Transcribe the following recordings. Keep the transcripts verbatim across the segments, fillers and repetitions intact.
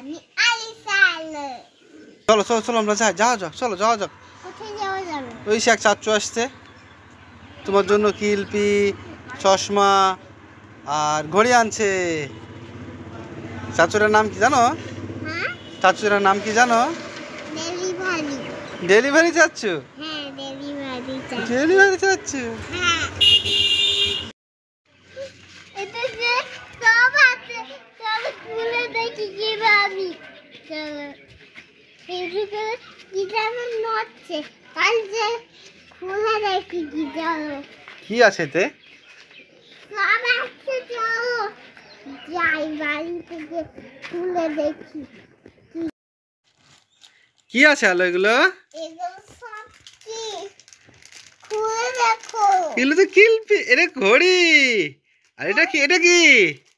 আমি আলিশালে। চলো চলো চলো আমরা যাই, যাওয়া যাক, চলো যাওয়া যাক। কোথায় যাওয়া যাবে? ওই সে এক চাচ্চু আসছে তোমার জন্য কিলপি, চশমা আর ঘড়ি আনছে। চাচুটার নাম কি জানো? হ্যাঁ, চাচুটার নাম কি জানো? ডেলিভারি। ডেলিভারি চাচ্ছু? হ্যাঁ, ডেলিভারি চাচ্চু। ডেলিভারি চাচ্ছু? হ্যাঁ। এটা যে সব আছে, সব খুলে দেখি কিভাবে। চলো। এদিকে কি যেন নড়ছে, কাল যে খুলে দেখি কি চলো। কি আছে এতে? সব আছে, চলো যাই বাড়ি থেকে খুলে দেখি কি আছে আলো এগুলো? এগুলো সব কি, খুলে দেখো। এগুলো তো কিলপি, এটা ঘড়ি। আর এটা কি? এটা কি?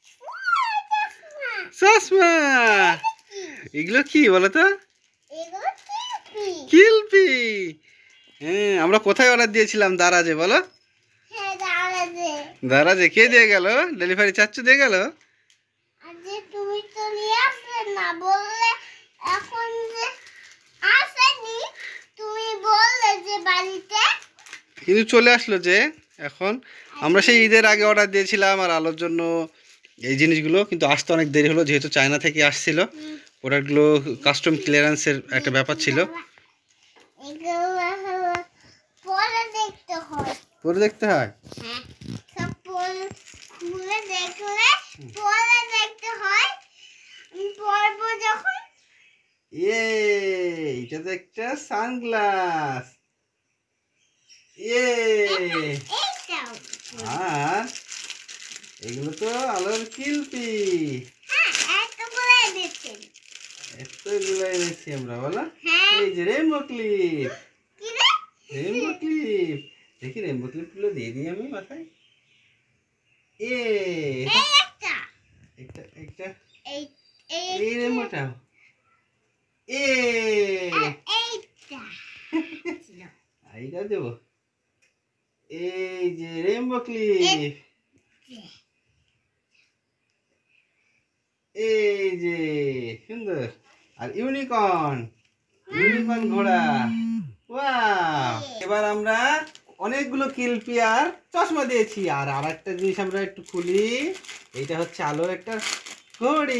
চশমা। এগুলো কি বলো তো? এগুলো কিলপি। কিলপি। হ্যাঁ, আমরা কোথায় অর্ডার দিয়েছিলাম? দারাজে বলো। হ্যাঁ, দাঁড়াবে। দারাজে কে দিয়ে গেল? ডেলিভারি চাচ্চু দিয়ে গেল। আজকে তুমি তো নিয়ে আসলে না, বললে এখন যে আসেনি, তুমি বললে যে বাড়িতে। কিন্তু চলে আসলো যে এখন। আমরা সেই ঈদের আগে অর্ডার দিয়েছিলাম আর আলোর জন্য এই জিনিসগুলো, কিন্তু আসতে অনেক দেরি হলো যেহেতু চায়না থেকে আসছিল। প্রোডাক্টগুলো কাস্টম ক্লিয়ারেন্সের একটা ব্যাপার ছিল। এগুলো হলো পরে দেখতে হয়। পরে দেখতে হয়? হ্যাঁ, সব পরে খুলে দেখলে পরে দেখতে হয়। পরব যখন। এ এটা তো একটা সানগ্লাস। এ এইটাও। আর এগুলো তো আলোর কিলপি। হ্যাঁ, এত বলে দিচ্ছেন। এতগুলো এনেছি আমরা বলো। হ্যাঁ। এই যে রেনবো ক্লিপ। কি রে? Rainbow clip. দেখি রেনবো ক্লিপগুলো দিয়ে দিই আমি মাথায়। এ এই একটা। একটা একটা এই এই এই রেনবোটা। এ এইটা। এইটা দেবো। এই যে রেনবো ক্লিপ। এই যে সুন্দর। আর ইউনিকর্ন, ইউনিকর্ন ঘোড়া। ওয়াও! এবার আমরা অনেকগুলো কিলপি আর চশমা দিয়েছি। আর আরেকটা জিনিস আমরা একটু খুলি। এইটা হচ্ছে আলোর একটা ঘড়ি।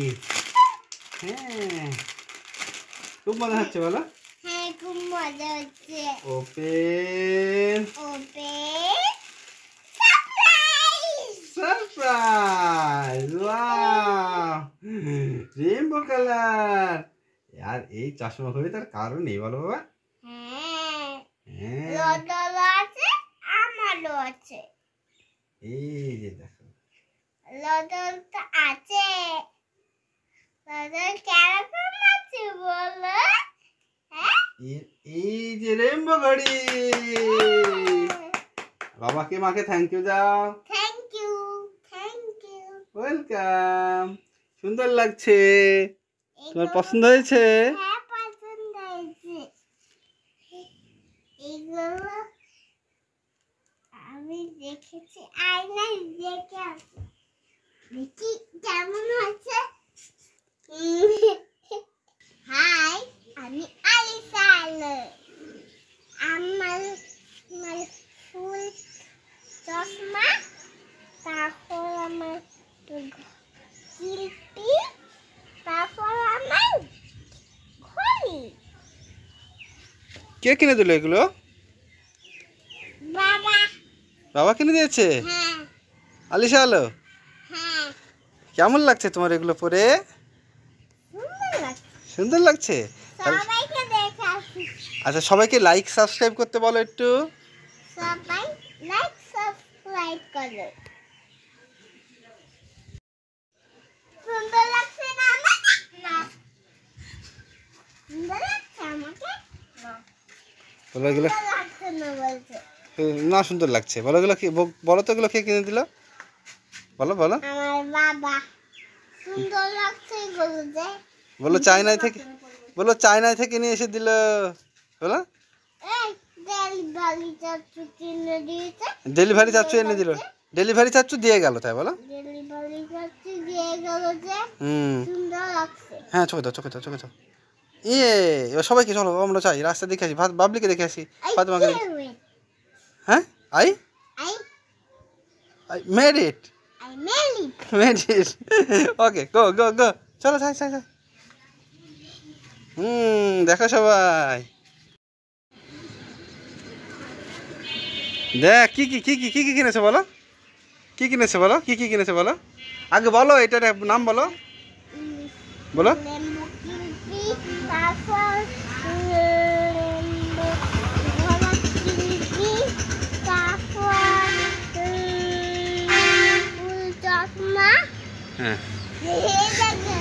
হ্যাঁ, খুব মজা হচ্ছে বলো। হ্যাঁ, খুব মজা হচ্ছে। Open open surprise. Surprise. Wow! Rainbow colour. আর এই চশমা ঘড়ি তার কারণ নেই বলো বাবা। হ্যাঁ, হ্যাঁ, লদলও আছে, আমারও আছে। এই যে দেখো। লদল তো আছে। লদল কেরকম আছে বলো? হ্যাঁ, এই- এই যে রেইনবো ঘড়ি। বাবাকে মাকে থ্যাংক ইউ দাও। Thank you, thank you. Welcome. সুন্দর লাগছে। তোমার এগুলো- পছন্দ হয়েছে? হ্যাঁ, পছন্দ হয়েছে। এগুলো আমি দেখেছি, আয়নায় দেখে আসি। দেখি কেমন হয়েছে। হাই, আমি আলিশালে। আমার আমার ফুল চশমা, তারপর আমার কিলপি, তারপর আমার ঘড়ি। কে কিনে দিল এগুলো? বাবা। বাবা কিনে দিয়েছে? হ্যাঁ, আলিশা আলো, হ্যাঁ, কেমন লাগছে তোমার এগুলো পরে? সুন্দর লাগছে। সুন্দর লাগছে? তাহলে- সবাইকে দেখে আসি। আচ্ছা, সবাইকে লাইক সাবস্ক্রাইব করতে বলো একটু। সবাই লাইক সাবস্ক্রাইব করো। সুন্দর লাগছে না আমাকে? না। সুন্দর লাগছে আমাকে? না। বলো এগুলো সুন্দর লাগছে না বলছে। না, সুন্দর লাগছে। বলো এগুলো কি, বলো তো এগুলো কে কিনে দিল? বলো বলো। আমার বাবা। সুন্দর লাগছে এগুলো যে। বলো চায়নায় থেকে, বলো চায়নায় থেকে নিয়ে এসে দিল। বলো এই ডেলিভারি চাচ্চু কিনে দিয়েছে। ডেলিভারি চাচ্চু এনে দিল। ডেলিভারি চাচ্চু দিয়ে গেল তাই বলো। ডেলিভারি চাচ্চু দিয়ে গেল যে। হুম। সুন্দর বক্সে। হ্যাঁ চোখে দাও চোখে দাও চোখে দাও। ইয়ে এবার সবাইকে চলো আমরা চাই রাস্তা দেখে আসি ভাত বাবলিকে দেখে আসি ফাতেমাকে দেখে। হ্যাঁ I I I made it I made it. Made it okay go go go চলো যাই যাই যাই। হুম দেখো সবাই দেখ কি কি কি কি কি কি কিনেছে বলো কি কিনেছে বলো কি কি কিনেছে বলো আগে বলো এটার নাম বলো বলো। লেম্বু কিনছি, তারপর লেম্বু ঘোড়া কিনছি, তারপর উম, ফুল চশমা। হ্যাঁ এই দেখো।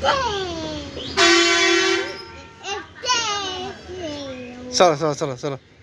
এই, এই, এই, চলো চলো চলো চলো